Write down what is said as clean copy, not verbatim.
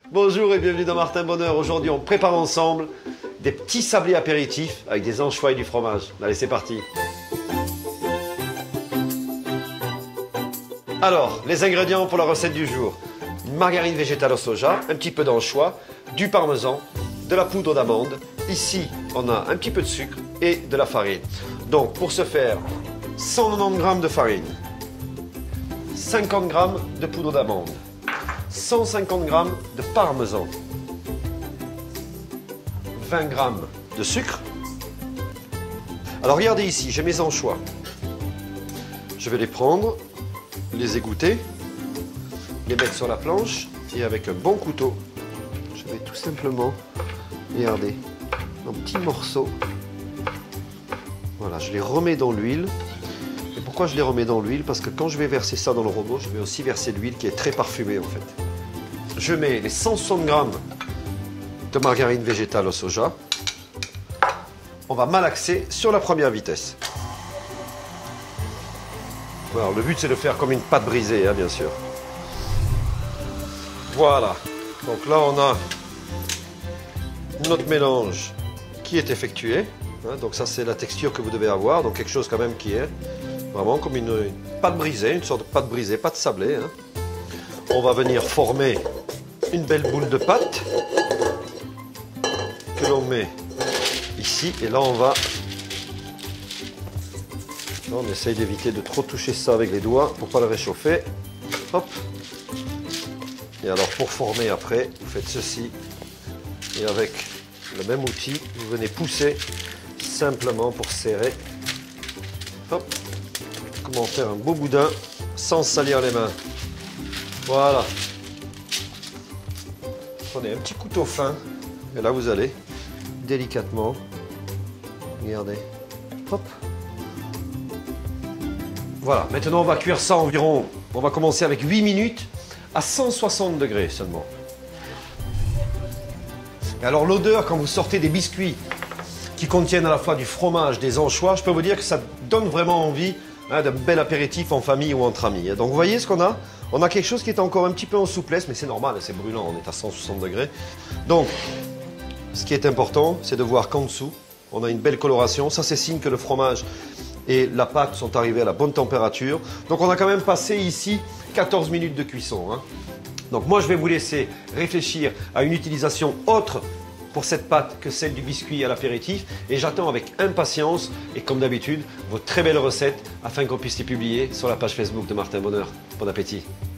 Bonjour et bienvenue dans Martin Bonheur. Aujourd'hui, on prépare ensemble des petits sablés apéritifs avec des anchois et du fromage. Allez, c'est parti. Alors, les ingrédients pour la recette du jour. Une margarine végétale au soja, un petit peu d'anchois, du parmesan, de la poudre d'amande. Ici, on a un petit peu de sucre et de la farine. Donc, pour ce faire, 190 g de farine, 50 g de poudre d'amande, 150 g de parmesan, 20 g de sucre. Alors regardez ici, j'ai mes anchois. Je vais les prendre, les égoutter, les mettre sur la planche et avec un bon couteau, je vais tout simplement, regardez, en petits morceaux. Voilà, je les remets dans l'huile. Et pourquoi je les remets dans l'huile? Parce que quand je vais verser ça dans le robot, je vais aussi verser de l'huile qui est très parfumée en fait. Je mets les 160 g de margarine végétale au soja. On va malaxer sur la première vitesse. Alors, le but c'est de faire comme une pâte brisée, hein, bien sûr. Voilà. Donc là on a notre mélange qui est effectué. Hein, donc ça c'est la texture que vous devez avoir. Donc quelque chose quand même qui est vraiment comme une pâte brisée, une sorte de pâte brisée, pâte sablée. Hein. On va venir former une belle boule de pâte que l'on met ici. Et là on essaye d'éviter de trop toucher ça avec les doigts pour ne pas le réchauffer. Hop. Et alors pour former après, vous faites ceci. Et avec le même outil, vous venez pousser simplement pour serrer. Hop. Comment faire un beau boudin sans salir les mains. Voilà. Prenez un petit couteau fin. Et là vous allez délicatement. Regardez. Hop. Voilà. Maintenant on va cuire ça environ. On va commencer avec 8 minutes à 160 degrés seulement. Et alors l'odeur quand vous sortez des biscuits qui contiennent à la fois du fromage, des anchois, je peux vous dire que ça donne vraiment envie d'un bel apéritif en famille ou entre amis. Donc vous voyez ce qu'on a? On a quelque chose qui est encore un petit peu en souplesse, mais c'est normal, c'est brûlant, on est à 160 degrés. Donc, ce qui est important, c'est de voir qu'en dessous, on a une belle coloration. Ça, c'est signe que le fromage et la pâte sont arrivés à la bonne température. Donc on a quand même passé ici 14 minutes de cuisson. Hein. Donc moi, je vais vous laisser réfléchir à une utilisation autre pour cette pâte que celle du biscuit à l'apéritif. Et j'attends avec impatience, et comme d'habitude, vos très belles recettes afin qu'on puisse les publier sur la page Facebook de Martin Bonheur. Bon appétit!